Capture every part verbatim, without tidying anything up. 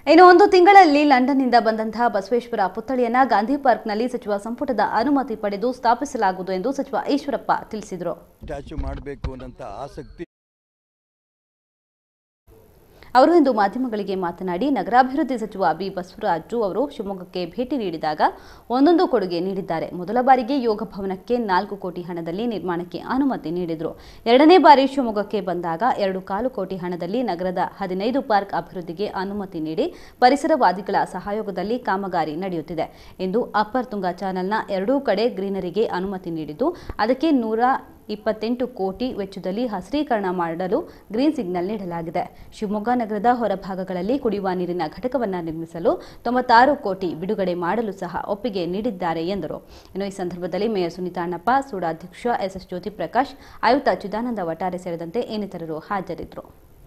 ಇನ್ನು ಒಂದು ತಿಂಗಳಲ್ಲಿ ಲಂಡನ್ನಿಂದ ಬಂದಂತಹ ಬಸವೇಶ್ವರ ಪುತ್ಥಳಿಯನ್ನ ಗಾಂಧಿ ಪಾರ್ಕ್ನಲ್ಲಿ ಸಚಿವ ಸಂಪುಟದ ಅನುಮತಿ ಪಡೆದು ಸ್ಥಾಪಿಸಲಾಗುವುದು ಎಂದು ಸಚಿವ ಈಶ್ವರಪ್ಪ ತಿಳಿಸಿದರು. ಸ್ಟ್ಯಾಚ್ಯೂ ಮಾಡಬೇಕು ಅನ್ನಂತ ಆಸಕ್ತಿ ಅವರು ಇಂದು ಮಾಧ್ಯಮಗಳಿಗೆ ಮಾತನಾಡಿ ನಗರಾಭಿವೃದ್ಧಿ ಸಚಿವ ಬಿ ಬಸವರಾಜು ಅವರು ಶಿವಮೊಗ್ಗಕ್ಕೆ ಭೇಟಿ ನೀಡಿದಾಗ ಒಂದೊಂದು ಕೊಡುಗೆ ನೀಡಿದ್ದಾರೆ. ಮೊದಲ ಬಾರಿಗೆ ಯೋಗ ಭವನಕ್ಕೆ ನಾಲ್ಕು ಕೋಟಿ ಹಣದಲ್ಲಿ ನಿರ್ಮಾಣಕ್ಕೆ ಅನುಮತಿ ನೀಡಿದರು. ಎರಡನೇ ಬಾರಿ ಶಿವಮೊಗ್ಗಕ್ಕೆ ಬಂದಾಗ ಎರಡು ಕಾಲು ಕೋಟಿ ಹಣದಲ್ಲಿ ನಗರದ ಹದಿನೈದು ಪಾರ್ಕ್ ಅಭಿವೃದ್ಧಿಗೆ ಅನುಮತಿ ನೀಡಿ ಪರಿಸರವಾದಿಗಳ ಸಹಯೋಗದಲ್ಲಿ ಕಾಮಗಾರಿ ನಡೆಯುತ್ತಿದೆ ಎಂದು ಅಪ್ಪರ್ ತುಂಗಾ ಚಾನೆಲ್ನ ಎರಡೂ ಕಡೆ ಗ್ರೀನರಿಗೆ ಅನುಮತಿ ನೀಡಿದ್ದು ಅದಕ್ಕೆ ನೂರ ಇಪ್ಪತ್ತೆಂಟು ಕೋಟಿ ವೆಚ್ಚದಲ್ಲಿ ಹಸಿರೀಕರಣ ಮಾಡಲು ಗ್ರೀನ್ ಸಿಗ್ನಲ್ ನೀಡಲಾಗಿದೆ. ಶಿವಮೊಗ್ಗ ನಗರದ ಹೊರಭಾಗಗಳಲ್ಲಿ ಕುಡಿಯುವ ನೀರಿನ ಘಟಕವನ್ನು ನಿರ್ಮಿಸಲು ತೊಂಬತ್ತಾರು ಕೋಟಿ ಬಿಡುಗಡೆ ಮಾಡಲು ಸಹ ಒಪ್ಪಿಗೆ ನೀಡಿದ್ದಾರೆ ಎಂದರು. ಇನ್ನು ಈ ಸಂದರ್ಭದಲ್ಲಿ ಮೇಯರ್ ಸುನೀತಾ ಅಣ್ಣಪ್ಪ, ಸೂಡಾಧ್ಯಕ್ಷ ಎಸ್ ಎಸ್ ಜ್ಯೋತಿ ಪ್ರಕಾಶ್, ಆಯುಕ್ತ ಚಿದಾನಂದ ವಟಾರೆ ಸೇರಿದಂತೆ ಇನ್ನಿತರರು ಹಾಜರಿದ್ದರು.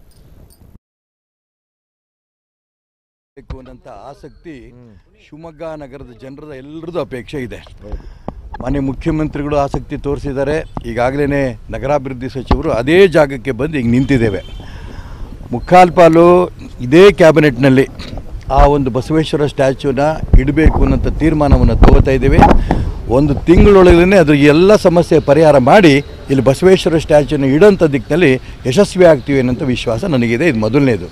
ಆಸಕ್ತಿ ಶಿವಮೊಗ್ಗ ನಗರದ ಜನರದ ಎಲ್ಲರದ್ದು ಅಪೇಕ್ಷೆ ಇದೆ. ಮಾನ್ಯ ಮುಖ್ಯಮಂತ್ರಿಗಳು ಆಸಕ್ತಿ ತೋರಿಸಿದ್ದಾರೆ. ಈಗಾಗಲೇ ನಗರಾಭಿವೃದ್ಧಿ ಸಚಿವರು ಅದೇ ಜಾಗಕ್ಕೆ ಬಂದು ಈಗ ನಿಂತಿದ್ದೇವೆ. ಮುಕ್ಕಾಲು ಪಾಲು ಇದೇ ಕ್ಯಾಬಿನೆಟ್ನಲ್ಲಿ ಆ ಒಂದು ಬಸವೇಶ್ವರ ಸ್ಟ್ಯಾಚ್ಯೂನ ಇಡಬೇಕು ಅನ್ನೋಂಥ ತೀರ್ಮಾನವನ್ನು ತಗೋತಾ ಇದ್ದೇವೆ. ಒಂದು ತಿಂಗಳೊಳಗೇ ಅದ್ರ ಎಲ್ಲ ಸಮಸ್ಯೆ ಪರಿಹಾರ ಮಾಡಿ ಇಲ್ಲಿ ಬಸವೇಶ್ವರ ಸ್ಟ್ಯಾಚ್ಯೂನ ಇಡೋಂಥ ದಿಕ್ಕಿನಲ್ಲಿ ಯಶಸ್ವಿ ಆಗ್ತೀವಿ ಅನ್ನೋಂಥ ವಿಶ್ವಾಸ ನನಗಿದೆ. ಇದು ಮೊದಲನೇದು.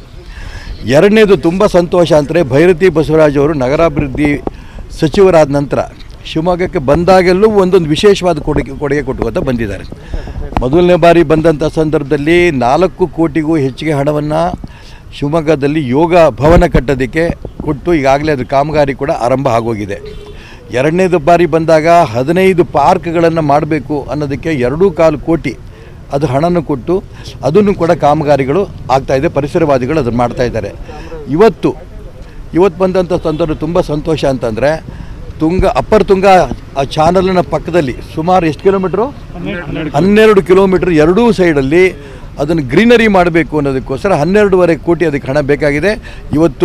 ಎರಡನೇದು ತುಂಬ ಸಂತೋಷ ಅಂದರೆ ಭೈರತಿ ಬಸವರಾಜ್ ಅವರು ನಗರಾಭಿವೃದ್ಧಿ ಸಚಿವರಾದ ನಂತರ ಶಿವಮೊಗ್ಗಕ್ಕೆ ಬಂದಾಗೆಲ್ಲೂ ಒಂದೊಂದು ವಿಶೇಷವಾದ ಕೊಡುಗೆ ಕೊಡುಗೆ ಕೊಟ್ಟುಕೊತ ಬಂದಿದ್ದಾರೆ. ಮೊದಲನೇ ಬಾರಿ ಬಂದಂಥ ಸಂದರ್ಭದಲ್ಲಿ ನಾಲ್ಕು ಕೋಟಿಗೂ ಹೆಚ್ಚಿಗೆ ಹಣವನ್ನು ಶಿವಮೊಗ್ಗದಲ್ಲಿ ಯೋಗ ಭವನ ಕಟ್ಟೋದಕ್ಕೆ ಕೊಟ್ಟು ಈಗಾಗಲೇ ಅದ್ರ ಕಾಮಗಾರಿ ಕೂಡ ಆರಂಭ ಆಗೋಗಿದೆ. ಎರಡನೇದು ಬಾರಿ ಬಂದಾಗ ಹದಿನೈದು ಪಾರ್ಕ್ಗಳನ್ನು ಮಾಡಬೇಕು ಅನ್ನೋದಕ್ಕೆ ಎರಡೂ ಕಾಲು ಕೋಟಿ ಅದು ಹಣವನ್ನು ಕೊಟ್ಟು ಅದನ್ನು ಕೂಡ ಕಾಮಗಾರಿಗಳು ಆಗ್ತಾಯಿದೆ. ಪರಿಸರವಾದಿಗಳು ಅದನ್ನು ಮಾಡ್ತಾಯಿದ್ದಾರೆ. ಇವತ್ತು ಇವತ್ತು ಬಂದಂಥ ಸಂದರ್ಭ ತುಂಬ ಸಂತೋಷ ಅಂತಂದರೆ ತುಂಗ ಅಪ್ಪರ್ ತುಂಗ ಆ ಚಾನಲ್ನ ಪಕ್ಕದಲ್ಲಿ ಸುಮಾರು ಎಷ್ಟು ಕಿಲೋಮೀಟ್ರು ಹನ್ನೆರಡು ಕಿಲೋಮೀಟ್ರ್ ಎರಡೂ ಸೈಡಲ್ಲಿ ಅದನ್ನು ಗ್ರೀನರಿ ಮಾಡಬೇಕು ಅನ್ನೋದಕ್ಕೋಸ್ಕರ ಹನ್ನೆರಡೂವರೆ ಕೋಟಿ ಅದಕ್ಕೆ ಹಣ ಬೇಕಾಗಿದೆ. ಇವತ್ತು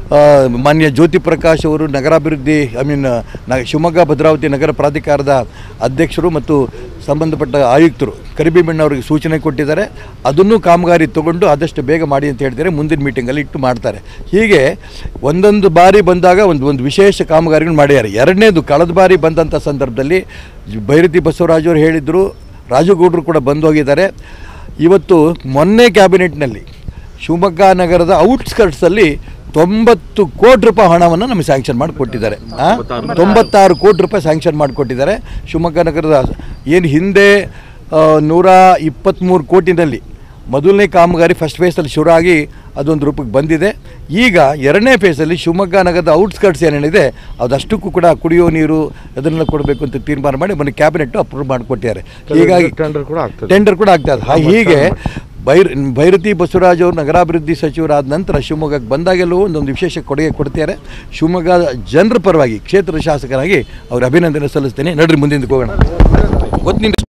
ಮಾನ್ಯ ಜ್ಯೋತಿ ಪ್ರಕಾಶ್ ಅವರು ನಗರಾಭಿವೃದ್ಧಿ ಐ ಮೀನ್ ನ ಶಿವಮೊಗ್ಗ ಭದ್ರಾವತಿ ನಗರ ಪ್ರಾಧಿಕಾರದ ಅಧ್ಯಕ್ಷರು ಮತ್ತು ಸಂಬಂಧಪಟ್ಟ ಆಯುಕ್ತರು ಕರಿಬಿಮಣ್ಣವರಿಗೆ ಸೂಚನೆ ಕೊಟ್ಟಿದ್ದಾರೆ. ಅದನ್ನು ಕಾಮಗಾರಿ ತೊಗೊಂಡು ಆದಷ್ಟು ಬೇಗ ಮಾಡಿ ಅಂತ ಹೇಳ್ತಾರೆ. ಮುಂದಿನ ಮೀಟಿಂಗಲ್ಲಿ ಇಟ್ಟು ಮಾಡ್ತಾರೆ. ಹೀಗೆ ಒಂದೊಂದು ಬಾರಿ ಬಂದಾಗ ಒಂದು ಒಂದು ವಿಶೇಷ ಕಾಮಗಾರಿಗಳು ಮಾಡಿದ್ದಾರೆ. ಎರಡನೇದು ಕಳೆದ ಬಾರಿ ಬಂದಂಥ ಸಂದರ್ಭದಲ್ಲಿ ಭೈರತಿ ಬಸವರಾಜ್ ಅವರು ಹೇಳಿದರು, ರಾಜುಗೌಡರು ಕೂಡ ಬಂದು ಹೋಗಿದ್ದಾರೆ. ಇವತ್ತು ಮೊನ್ನೆ ಕ್ಯಾಬಿನೆಟ್ನಲ್ಲಿ ಶಿವಮೊಗ್ಗ ನಗರದ ಔಟ್ಸ್ಕರ್ಟ್ಸಲ್ಲಿ ತೊಂಬತ್ತು ಕೋಟಿ ರೂಪಾಯಿ ಹಣವನ್ನು ನಮಗೆ ಸ್ಯಾಂಕ್ಷನ್ ಮಾಡಿ ಕೊಟ್ಟಿದ್ದಾರೆ. ತೊಂಬತ್ತಾರು ಕೋಟಿ ರೂಪಾಯಿ ಸ್ಯಾಂಕ್ಷನ್ ಮಾಡಿಕೊಟ್ಟಿದ್ದಾರೆ. ಶಿವಮೊಗ್ಗ ನಗರದ ಏನು ಹಿಂದೆ ನೂರ ಇಪ್ಪತ್ತ್ಮೂರು ಕೋಟಿನಲ್ಲಿ ಮೊದಲನೇ ಕಾಮಗಾರಿ ಫಸ್ಟ್ ಫೇಸಲ್ಲಿ ಶುರು ಆಗಿ ಅದೊಂದು ರೂಪಕ್ಕೆ ಬಂದಿದೆ. ಈಗ ಎರಡನೇ ಫೇಸಲ್ಲಿ ಶಿವಮೊಗ್ಗ ನಗರದ ಔಟ್ಸ್ಕರ್ಟ್ಸ್ ಏನೇನಿದೆ ಅದಷ್ಟಕ್ಕೂ ಕೂಡ ಕುಡಿಯೋ ನೀರು ಅದನ್ನೆಲ್ಲ ಕೊಡಬೇಕು ಅಂತ ತೀರ್ಮಾನ ಮಾಡಿ ಮೊನ್ನೆ ಕ್ಯಾಬಿನೆಟ್ ಅಪ್ರೂವ್ ಮಾಡಿಕೊಟ್ಟಿದ್ದಾರೆ. ಹೀಗಾಗಿ ಟೆಂಡರ್ ಕೂಡ ಟೆಂಡರ್ ಕೂಡ ಆಗ್ತದೆ. ಹೀಗೆ ಭೈರ್ ಭೈರತಿ ಬಸವರಾಜ್ ಅವರು ನಗರಾಭಿವೃದ್ಧಿ ಸಚಿವರಾದ ನಂತರ ಶಿವಮೊಗ್ಗಕ್ಕೆ ಬಂದಾಗೆಲ್ಲೂ ಒಂದೊಂದು ವಿಶೇಷ ಕೊಡುಗೆ ಕೊಡ್ತಾರೆ. ಶಿವಮೊಗ್ಗ ಜನರ ಪರವಾಗಿ ಕ್ಷೇತ್ರದ ಶಾಸಕರಾಗಿ ಅವ್ರ ಅಭಿನಂದನೆ ಸಲ್ಲಿಸ್ತೇನೆ. ನಡ್ರಿ ಮುಂದಿನ ಹೋಗೋಣ. ಗೊತ್ತು